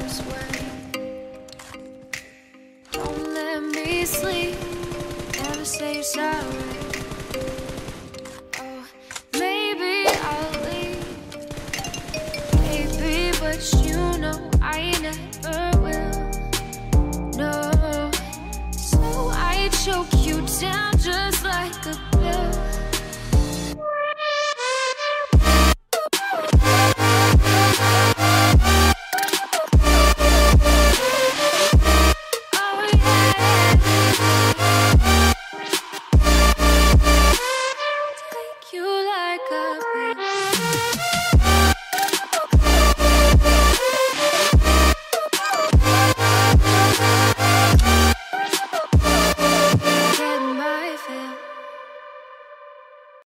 this way. Don't let me sleep, never say you're sorry. Oh, maybe I'll leave, baby, but you know I never will. No, so I choke you down.